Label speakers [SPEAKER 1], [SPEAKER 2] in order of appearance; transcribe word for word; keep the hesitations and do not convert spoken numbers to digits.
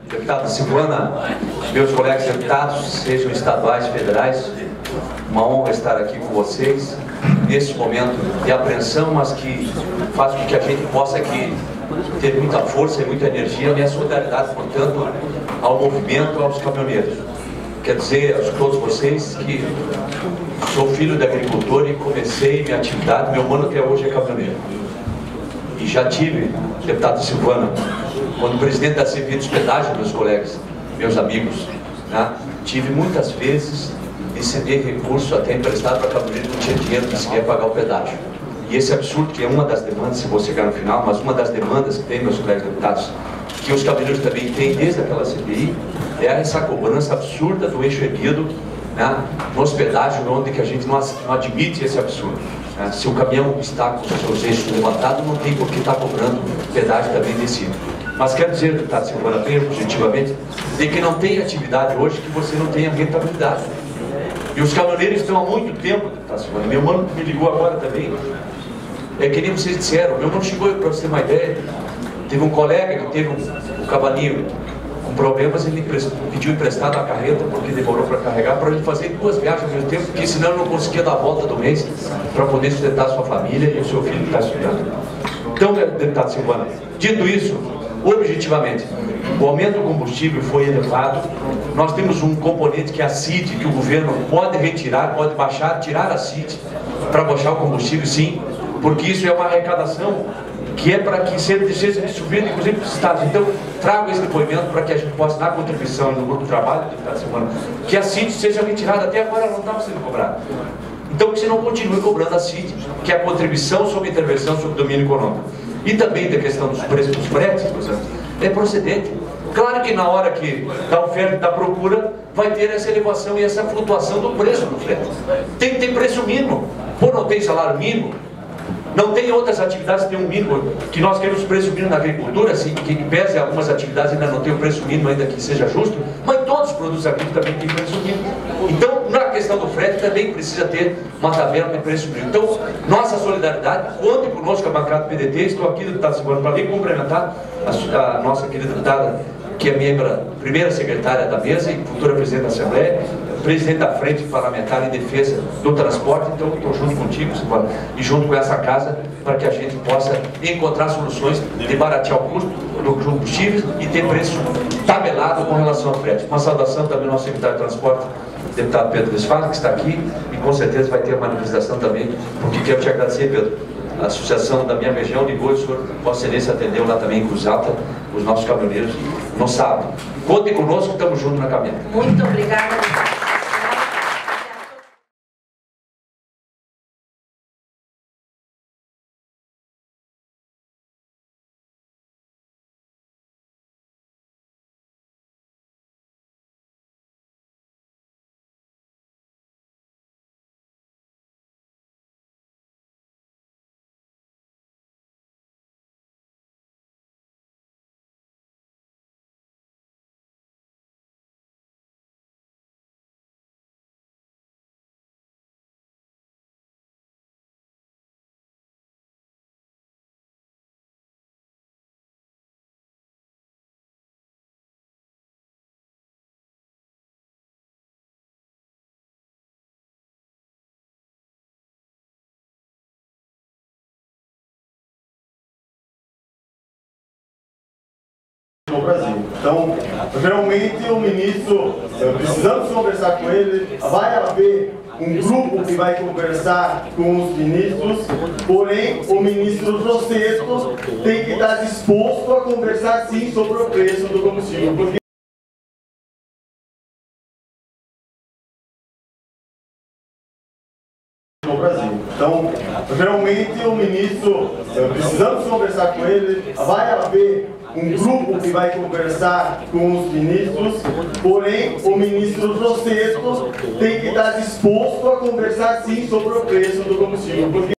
[SPEAKER 1] Deputada Silvana, meus colegas deputados, sejam estaduais, federais, uma honra estar aqui com vocês nesse momento de apreensão, mas que faz com que a gente possa aqui ter muita força e muita energia. Minha solidariedade, portanto, ao movimento, aos caminhoneiros. Quer dizer a todos vocês que sou filho de agricultor e comecei minha atividade, meu mano até hoje é caminhoneiro. E já tive, deputada Silvana, quando presidente da C V I dos pedágios, meus colegas, meus amigos, né, tive muitas vezes de ceder recurso até emprestado para caminhoneiro que não tinha dinheiro para sequer pagar o pedágio. E esse absurdo, que é uma das demandas, se vou chegar no final, mas uma das demandas que tem, meus colegas deputados, que os caminhoneiros também têm desde aquela C V I, é essa cobrança absurda do eixo erguido, né, nos pedágios, onde que a gente não, não admite esse absurdo. Né? Se o caminhão está com os seus eixos levantados, não tem por que estar cobrando pedágio também descido. Mas quero dizer, deputado Silvana, bem objetivamente, de que não tem atividade hoje que você não tenha rentabilidade. E os caminhoneiros estão há muito tempo, deputado Silvana. Meu mano me ligou agora também. É que nem vocês disseram, meu mano chegou, para você ter uma ideia, teve um colega que teve um, um cavalinho com problemas, ele pediu emprestado a carreta porque demorou para carregar, para ele fazer duas viagens ao mesmo tempo, porque senão ele não conseguia dar a volta do mês para poder sustentar a sua família e o seu filho que está estudando. Então, deputado Silvana, dito isso, objetivamente, o aumento do combustível foi elevado. Nós temos um componente que é a C I D, que o governo pode retirar, pode baixar, tirar a C I D para baixar o combustível, sim, porque isso é uma arrecadação que é para que seja distribuído, inclusive, para os estados. Então, trago esse depoimento para que a gente possa, na contribuição no grupo de trabalho, deputado Silvana, que a C I D seja retirada. Até agora ela não estava sendo cobrada. Então, que você não continue cobrando a C I D, que é a contribuição sobre intervenção sobre o domínio econômico. E também da questão dos preços dos fretes, é procedente. Claro que na hora que da oferta e da procura, vai ter essa elevação e essa flutuação do preço do frete. Tem que ter preço mínimo. Ou não tem salário mínimo, não tem outras atividades que tem um mínimo, que nós queremos preço mínimo na agricultura, assim, que pese algumas atividades ainda não tem o preço mínimo ainda que seja justo, mas todos os produtos agrícolas também têm preço mínimo. Então, na questão do frete também precisa ter uma tabela de preço mínimo. Então, nossa solidariedade, contem conosco a bancada do P D T, estou aqui, deputado Silvana, para lhe complementar a, a nossa querida deputada, que é membra, primeira secretária da mesa e futura presidente da Assembleia, presidente da Frente Parlamentar em Defesa do Transporte. Então, estou junto contigo, Silvana, e junto com essa casa, para que a gente possa encontrar soluções de baratear o custo do combustível e ter preço tabelado com relação ao frete. Uma saudação também ao nosso secretário de Transporte, deputado Pedro Desfado, que está aqui, e com certeza vai ter a manifestação também, porque quero te agradecer, Pedro. A associação da minha região ligou e o senhor, Vossa Excelência, atendeu lá também em Cruz Alta, os nossos caminhoneiros, no sábado. Contem conosco, estamos juntos na caminhada.
[SPEAKER 2] Muito obrigada.
[SPEAKER 3] No Brasil. Então, geralmente o ministro, precisamos conversar com ele, vai haver um grupo que vai conversar com os ministros, porém o ministro Rosseto tem que estar disposto a conversar sim sobre o preço do combustível. Porque no Brasil. Então, geralmente o ministro, precisamos conversar com ele, vai haver um grupo que vai conversar com os ministros, porém o ministro Rosseto tem que estar disposto a conversar sim sobre o preço do combustível. Porque